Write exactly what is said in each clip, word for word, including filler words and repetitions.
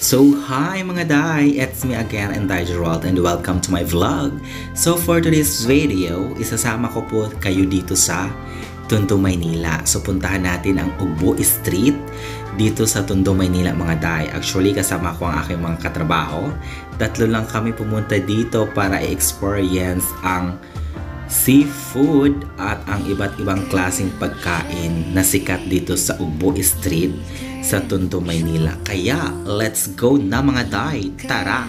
So hi mga day, it's me again and Day Gerald and welcome to my vlog. So for today's video, isasama ko po kayo dito sa Tondo, Maynila. So puntahan natin ang Ugbo Street dito sa Tondo, Maynila mga day. Actually kasama ko ang aking mga katrabaho. Tatlo lang kami pumunta dito para i-experience ang seafood at ang iba't ibang klaseng pagkain na sikat dito sa Ugbo Street sa Tondo, Maynila. Kaya, let's go na mga day! Tara!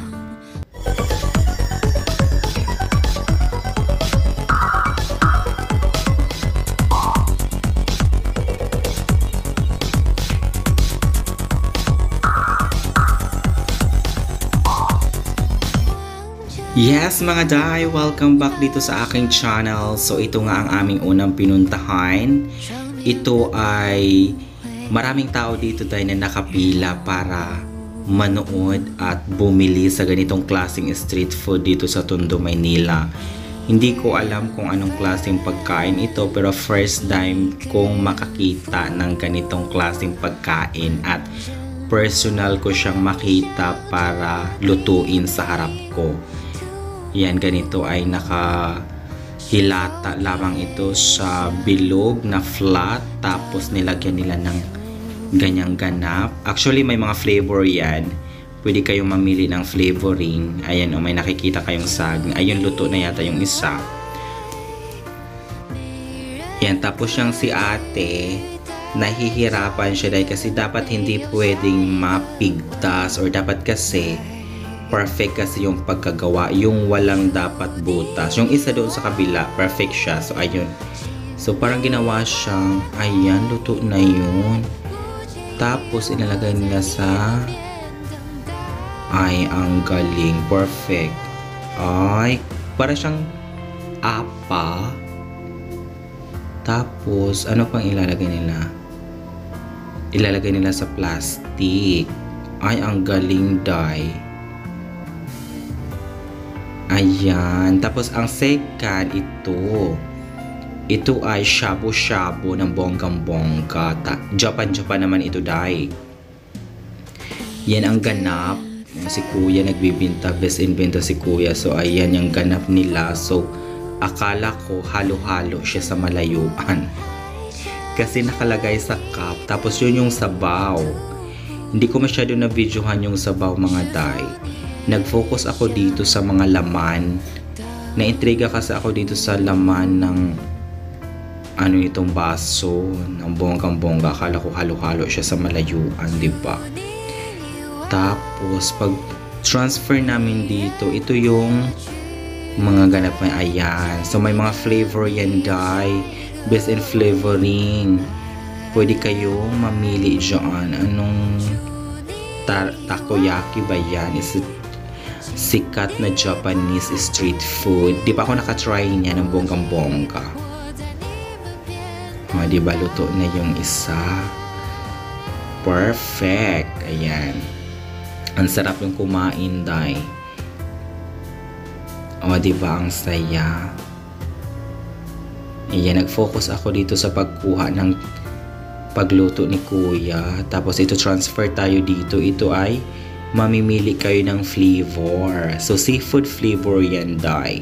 Yes mga day! Welcome back dito sa aking channel. So ito nga ang aming unang pinuntahan. Ito ay maraming tao dito tayo na nakapila para manood at bumili sa ganitong klaseng street food dito sa Tondo, Maynila. Hindi ko alam kung anong klaseng pagkain ito pero first time kong makakita ng ganitong klaseng pagkain at personal ko siyang makita para lutuin sa harap ko. Yan, ganito ay nakahilata lamang ito sa bilog na flat tapos nilagyan nila ng ganyang ganap. Actually may mga flavor yan. Pwede kayong mamili ng flavoring. Ayan o, may nakikita kayong saging. Ayun, luto na yata yung isa. Yan, tapos yung si ate nahihirapan siya dahil kasi dapat hindi pwedeng mapigtas or dapat kasi perfect kasi yung pagkagawa, yung walang dapat butas. Yung isa doon sa kabila, perfect siya. So, ayun. So, parang ginawa siyang, ayan, luto na yun. Tapos, inalagay nila sa, ay, ang galing. Perfect. Ay, para siyang apa. Tapos, ano pang ilalagay nila? Ilalagay nila sa plastic. Ay, ang galing, day. Ayan. Tapos, ang second, ito. Ito ay shabu-shabu ng bonggang-bongga. Japan-Japan naman ito, day. Yan ang ganap. Si kuya nagbibinta. Best invento si kuya. So, ayan yung ganap nila. So, akala ko halo-halo siya sa malayuan. Kasi nakalagay sa cup. Tapos, yun yung sabaw. Hindi ko masyado na-videohan yung sabaw, mga day. Nag-focus ako dito sa mga laman. Na-intriga kasi ako dito sa laman ng ano itong baso ng bonggang-bongga. Akala ko halo-halo siya sa malayuan, di ba? Tapos pag transfer namin dito, ito yung mga ganap na ayan. So may mga flavor yan, guy. Best in flavoring. Pwede kayong mamili dyan. Anong ta takoyaki ba yan? Is it sikat na Japanese street food? Di pa ako nakatry niya ng bonggang-bongga. O, di ba luto na yung isa? Perfect. Ayan. Ang sarap yung kumain, day. O, di ba ang saya? Ayan, nag-focus ako dito sa pagkuha ng pagluto ni kuya. Tapos ito transfer tayo dito. Ito ay mamimili kayo ng flavor. So, seafood flavor yan, day.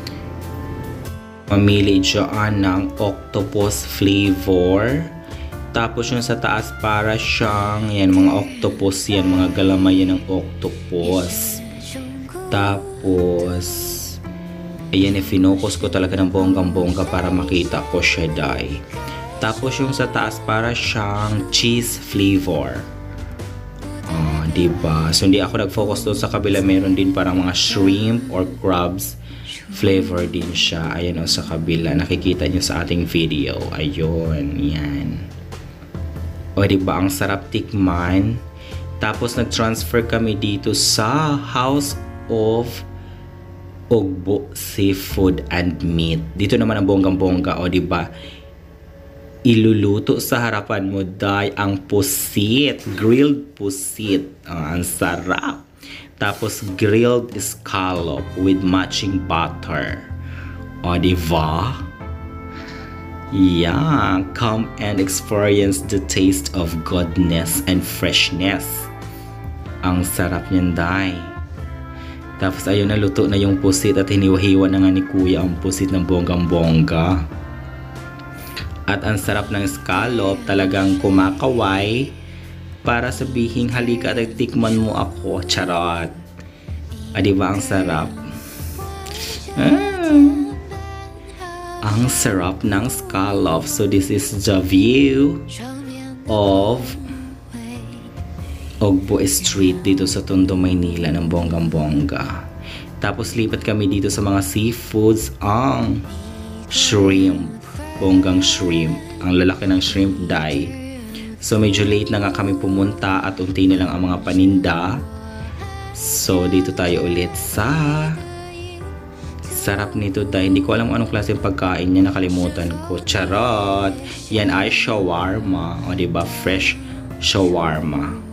Mamili dyan ng octopus flavor. Tapos yung sa taas para siyang, yan, mga octopus yan, mga galamay yan ng octopus. Tapos, ayan, i-focus ko talaga ng bonggang-bongga para makita ko siya, day. Tapos yung sa taas para siyang cheese flavor. Oh, diba? So, hindi ako nag-focus doon sa kabila. Meron din parang mga shrimp or crabs flavor din siya. Ayan o, sa kabila. Nakikita nyo sa ating video. Ayun. Yan. O, diba? Ang sarap tikman. Tapos, nag-transfer kami dito sa House of Ugbo Seafood and Meat. Dito naman ang bonggang-bongga. O, diba? Iluluto sa harapan mo, day, ang pusit. Grilled pusit. Oh, ang sarap. Tapos, grilled scallop with matching butter. O, diba? Yeah, come and experience the taste of goodness and freshness. Ang sarap niyan, day. Tapos ayun na, luto na yung pusit at hiniwa-hiwa na nga ni kuya ang pusit ng bonggang-bongga. At ang sarap ng scallop, talagang kumakaway para sabihing halika at tikman mo ako. Charot. Ah, diba ang sarap? Ah. Ang sarap ng scallop. So this is the view of Ogbo Street dito sa Tondo, Maynila ng bonggang-bongga. Tapos lipat kami dito sa mga seafoods, ang shrimp, bonggang shrimp. Ang lalaki ng shrimp, day. So medyo late na nga kami pumunta at unti na lang ang mga paninda. So dito tayo ulit sa sarap nito, day. Hindi ko alam anong klase ng pagkain niya, nakalimutan ko. Charot! Yan ay shawarma. O diba? Fresh shawarma.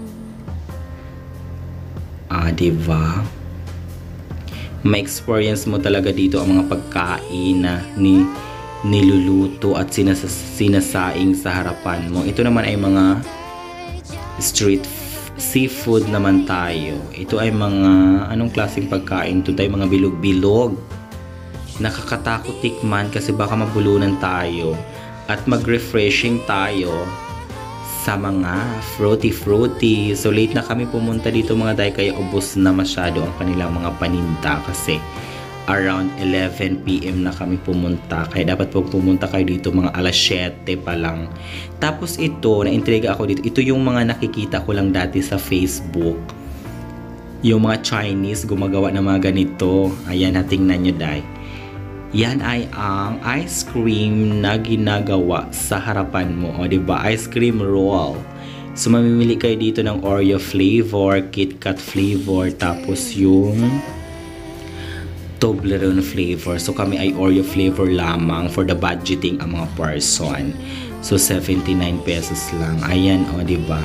Ah, diba? May experience mo talaga dito ang mga pagkain na ni niluluto at sinas sinasaing sa harapan mo. Ito naman ay mga street seafood naman tayo. Ito ay mga anong klaseng pagkain? Ito ay mga bilog-bilog. Nakakatakot tikman kasi baka mabulunan tayo at mag-refreshing tayo sa mga fruity-fruity. So late na kami pumunta dito mga day, kaya ubos na masyado ang kanilang mga paninda kasi around eleven p m na kami pumunta. Kaya dapat po pumunta kayo dito mga alas siyete pa lang. Tapos ito, na-intriga ako dito. Ito yung mga nakikita ko lang dati sa Facebook. Yung mga Chinese gumagawa ng mga ganito. Ayan, tingnan nyo, day. Yan ay ang ice cream na ginagawa sa harapan mo. O, diba? Ice cream roll. So, mamimili kayo dito ng Oreo flavor, KitKat flavor, tapos yung Toblerone flavor. So, kami ay Oreo flavor lamang for the budgeting ang mga person. So, seventy-nine pesos lang. Ayan, o, diba?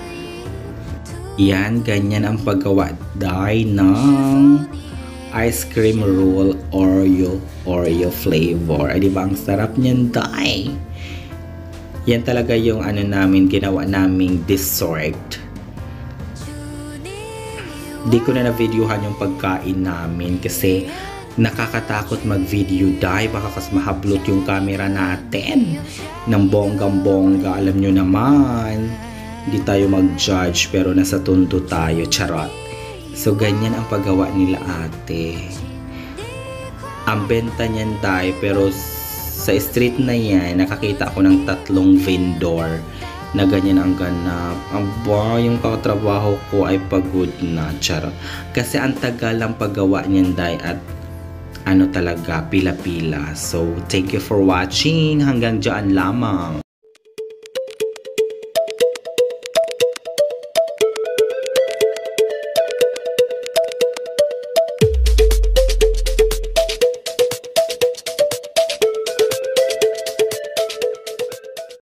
Yan, ganyan ang paggawa, day, ng ice cream roll Oreo Oreo flavor. Ay, diba ang sarap niyan, day? Yan talaga yung ano namin, ginawa naming dessert. Di ko na na-videohan yung pagkain namin kasi nakakatakot mag-video, day. Baka kas mahablot yung camera natin ng bonggang-bongga. Alam nyo naman, hindi tayo mag-judge pero nasa Tondo tayo. Charot. So, ganyan ang paggawa nila, ate. Ang benta niyan, day, pero sa street na yan, nakakita ako ng tatlong vendor na ganyan ang ganap. Aba, yung katrabaho ko ay pagod na. Charot. Kasi ang tagal ang paggawa niyan, day, at ano talaga, pila-pila. So, thank you for watching. Hanggang dyan lamang.